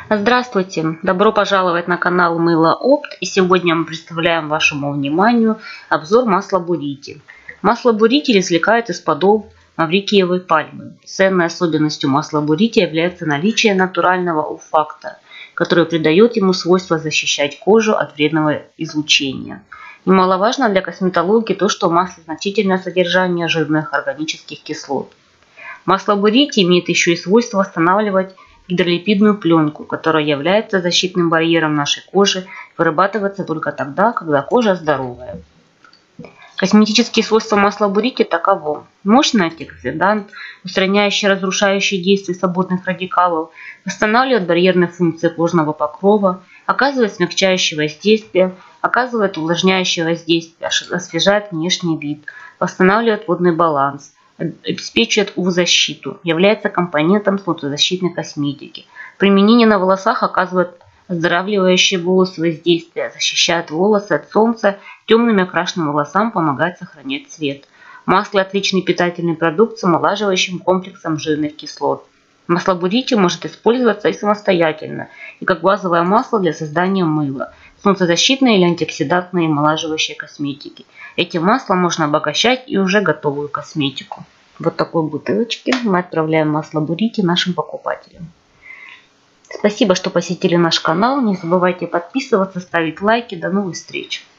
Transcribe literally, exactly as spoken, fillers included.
Здравствуйте! Добро пожаловать на канал Мыло Опт. И сегодня мы представляем вашему вниманию обзор масла Бурити. Масло Бурити извлекают из плодов маврикиевой пальмы. Ценной особенностью масла Бурити является наличие натурального у-фактора, который придает ему свойство защищать кожу от вредного излучения. Немаловажно для косметологии то, что в масле значительное содержание жирных органических кислот. Масло Бурити имеет еще и свойство восстанавливать гидролипидную пленку, которая является защитным барьером нашей кожи, вырабатывается только тогда, когда кожа здоровая. Косметические свойства масла Бурити таково: мощный антиоксидант, устраняющий разрушающие действия свободных радикалов, восстанавливает барьерные функции кожного покрова, оказывает смягчающее воздействие, оказывает увлажняющее воздействие, освежает внешний вид, восстанавливает водный баланс, обеспечивает у ви защиту, является компонентом солнцезащитной косметики. Применение на волосах оказывает оздоравливающее волосы воздействие, защищает волосы от солнца, темным и окрашенным волосам помогает сохранять цвет. Масло – отличный питательный продукт с омолаживающим комплексом жирных кислот. Масло Бурити может использоваться и самостоятельно, и как базовое масло для создания мыла, солнцезащитной или антиоксидантной омолаживающей косметики. Этим маслом можно обогащать и уже готовую косметику. В вот такой бутылочке мы отправляем масло Бурити нашим покупателям. Спасибо, что посетили наш канал. Не забывайте подписываться, ставить лайки. До новых встреч!